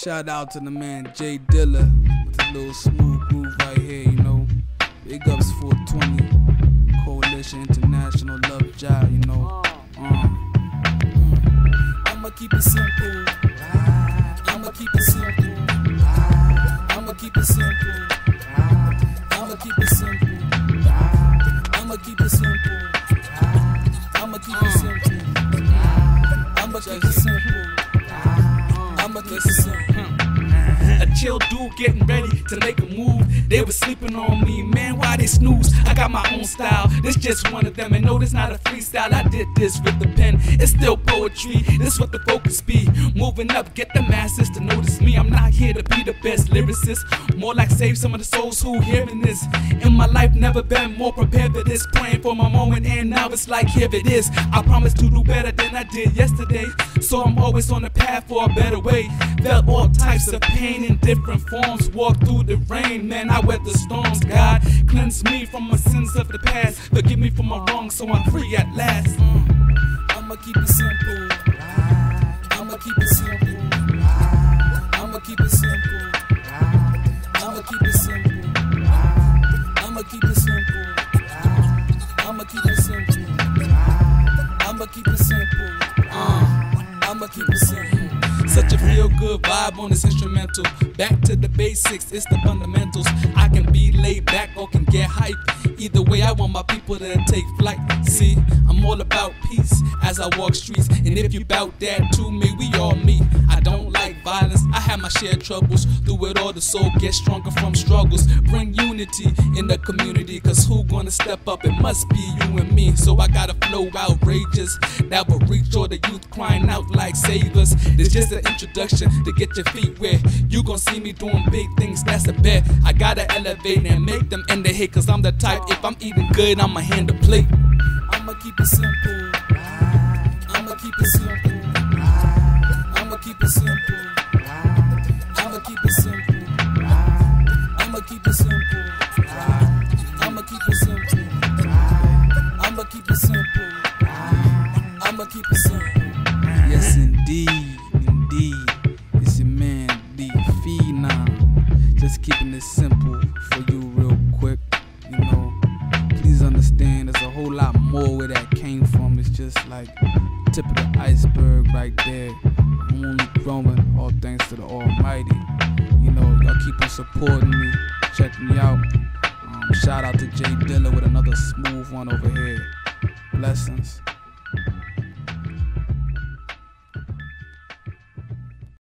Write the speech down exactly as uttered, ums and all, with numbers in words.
Shout out to the man Jay Dilla with a little smooth groove right here, you know. Big ups four twenty, Coalition International, Love Jive, you know. Uh. I'ma keep it simple. I'ma keep it simple. I'ma keep it simple. I'ma keep it simple. I'ma keep it simple. I'ma keep it simple. I'ma keep it simple. I'ma keep it simple. A chill dude getting ready to make a move. They was sleeping on me, man, why they snooze? I got my own style, this just one of them. And no, this not a freestyle, I did this with the pen. It's still poetry, this what the focus be. Moving up, get the masses to notice me. I'm not here to be the best lyricist, more like save some of the souls who hearing this. In my life, never been more prepared for this. Praying for my moment, and now it's like, here it is. I promise to do better than I did yesterday, so I'm always on the path for a better way. Felt all types of pain in different forms. Walk through the rain, man, I weather the storms. God, cleanse me from my sins of the past. Forgive me for my wrongs, so I'm free at last. mm. I'ma keep it simple. I'ma keep it simple. I'ma keep it simple. I'ma keep it simple. I'ma keep it simple. I'ma keep it simple. I'ma keep it simple. I'ma keep it simple. Such a feel good vibe on this instrumental. Back to the basics, it's the fundamentals. I can be laid back or can get hype. Either way, I want my people to take flight. See, I'm all about peace as I walk streets. And if you bout that too, may we all meet. I don't like violence, I have my share of troubles. Through it all, the soul gets stronger from struggles. Bring unity in the community, cause who gonna step up? It must be you and me. So I gotta flow outrageous that will reach all the youth crying out like save us. It's just an introduction to get your feet wet. You gon' see me doing big things, that's a bet. I gotta elevate and make them end the hit, cause I'm the type, if I'm eating good, I'ma hand the plate. I'ma keep it simple. I'ma keep it simple. I'ma keep it simple. I'ma keep it simple. I'ma keep it simple. I'ma keep it simple. I'ma keep it simple. I'ma keep it simple. Yes, indeed, indeed. It's your man, D Phenom. Just keeping it simple for you real quick. You know, please understand there's a whole lot more where that came from. It's just like tip of the iceberg right there. I'm only growing, all thanks to the Almighty. You know, y'all keep on supporting me, check me out. Um, shout out to Jay Dilla with another smooth one over here. Blessings.